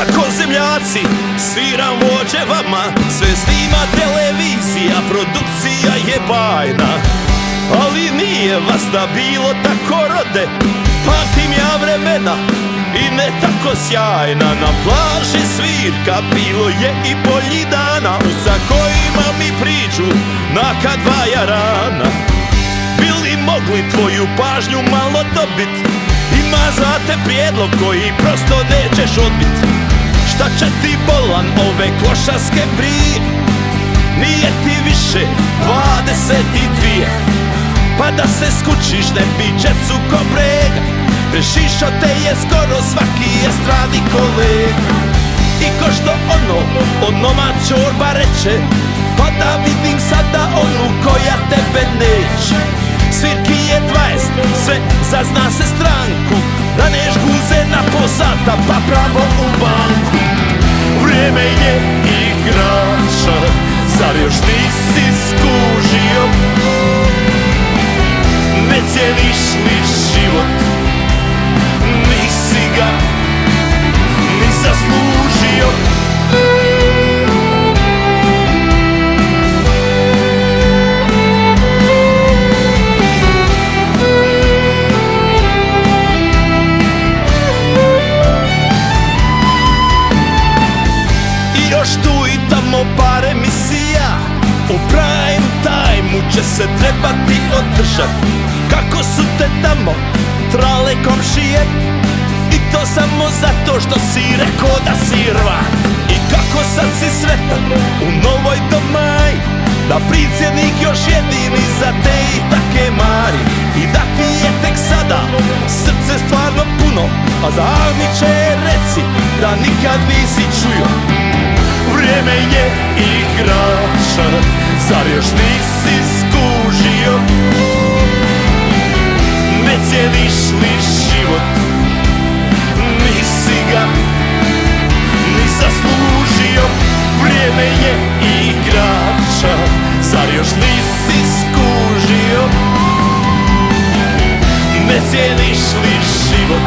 Tako zemljaci, sviram vođe vama, sve snima televizija, produkcija je bajna. Ali nije vas da bilo tako rode, pamtim ja vremena i ne tako sjajna. Na plaži svirka bilo je i bolji dana, sa kojima mi priđu naka dva jarana. Bili mogli tvoju pažnju malo dobit, ima za te prijedlog koji prosto nećeš odbit. Šta će ti bolan ove klošarske brije, nije ti više 22, pa da se skučiš ne bi džecu ko brega, prešišo te je skoro svaki estradni kolega. I ko što onoma čorba reče, pa da vidim sada onu koja tebe neće. Svirki je 20, sve zazna se stranku, raneš guze na posata pa pravo u banku. Vrijeme je igrača, zar još nisi skužio? Ne cijeniš li život, nisi ga ni zaslužio. Tu i tamo par emisija, u prime time-u će se trebati održat. Kako su te tamo trale komšije, i to samo zato što si rekao da si Hrvat. I kako sad si sretan u novoj domaji, da predsjednik još jedini za te i take mari. I da ti je tek sada srce stvarno puno, a za Avniće reci da nikad nisi čuo. Vrijeme je igrača, zar još nisi skužio? Ne cijeniš li život, nisi ga ni zaslužio. Vrijeme je igrača, zar još nisi skužio? Ne cijeniš li život,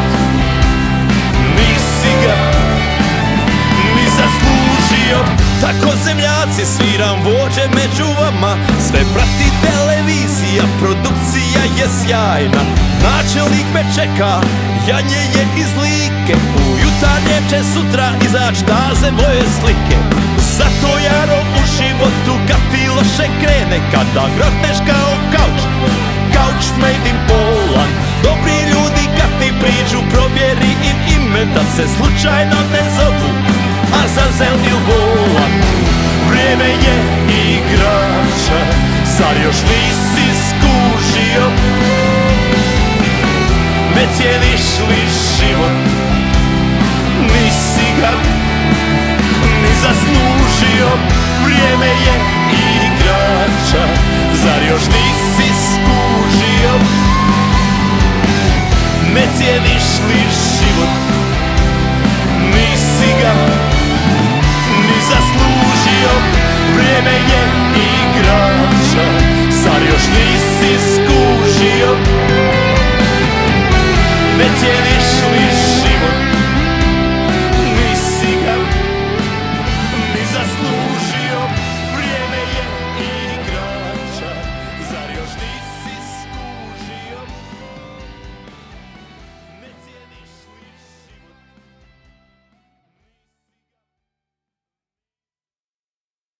nisi ga ni zaslužio. Tako zemljaci, sviram vođe među vama, sve prati televizija, produkcija je sjajna. Načelnik me čeka, Janje je iz Like, u jutarnjem će sutra izać taze moje slike. Zato jaro u životu kad ti loše krene, kada grohneš kao kauč, kauč made in Poland. Dobri ljudi kad ti priđu, provjeri im ime, da se slučajno ne zovu Azazel ili Volan. Vrijeme je igrača, zar još nisi skužio? Ne cijeniš li život,